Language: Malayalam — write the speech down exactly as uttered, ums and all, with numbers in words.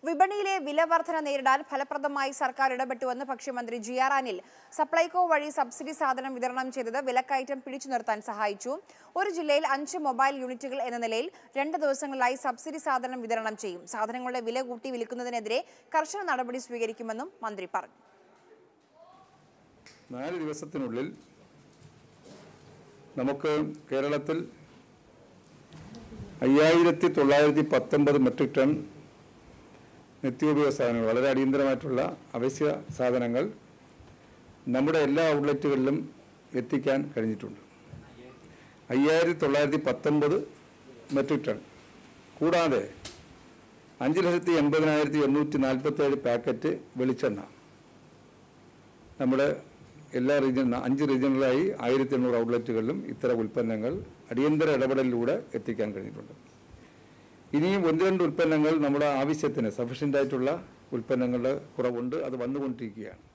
വിപണിയിലെ വിലവർധന നേരിടാൻ ഫലപ്രദമായി സർക്കാർ ഇടപെട്ടുവെന്ന് ഭക്ഷ്യമന്ത്രി ജി ആർ അനിൽ. സപ്ലൈകോ വഴി സബ്സിഡി സാധനം വിതരണം ചെയ്തത് വിലക്കയറ്റം പിടിച്ചു നിർത്താൻ സഹായിച്ചു. ഒരു ജില്ലയിൽ അഞ്ച് മൊബൈൽ യൂണിറ്റുകൾ എന്ന നിലയിൽ രണ്ട് ദിവസങ്ങളിലായി സബ്സിഡി സാധനം വിതരണം ചെയ്യും. സാധനങ്ങളുടെ വില കൂട്ടി വിൽക്കുന്നതിനെതിരെ കർശന നടപടി സ്വീകരിക്കുമെന്നും മന്ത്രി പറഞ്ഞു. നാല് ദിവസത്തിനുള്ളിൽ നമുക്ക് കേരളത്തിൽ അയ്യായിരത്തി തൊള്ളായിരത്തി പത്തൊമ്പത് മെട്രിക് ടൺ നിത്യോപയോഗ സാധനങ്ങൾ, വളരെ അടിയന്തരമായിട്ടുള്ള അവശ്യ സാധനങ്ങൾ നമ്മുടെ എല്ലാ ഔട്ട്ലെറ്റുകളിലും എത്തിക്കാൻ കഴിഞ്ഞിട്ടുണ്ട്. അയ്യായിരത്തി തൊള്ളായിരത്തി പത്തൊമ്പത് മെട്രിക് ടൺ കൂടാതെ അഞ്ച് ലക്ഷത്തി എൺപതിനായിരത്തി എണ്ണൂറ്റി നാൽപ്പത്തേഴ് പാക്കറ്റ് വെളിച്ചെണ്ണ നമ്മുടെ എല്ലാ റീജിയൻ അഞ്ച് റീജിയണലായി ആയിരത്തി എണ്ണൂറ് ഔട്ട്ലെറ്റുകളിലും ഇത്തരം ഉൽപ്പന്നങ്ങൾ അടിയന്തര ഇടപെടലിലൂടെ എത്തിക്കാൻ കഴിഞ്ഞിട്ടുണ്ട്. ഇനിയും ഒന്ന് രണ്ട് ഉൽപ്പന്നങ്ങൾ നമ്മുടെ ആവശ്യത്തിന് സഫീഷ്യൻ്റ് ആയിട്ടുള്ള ഉൽപ്പന്നങ്ങളുടെ കുറവുണ്ട്, അത് വന്നുകൊണ്ടിരിക്കുകയാണ്.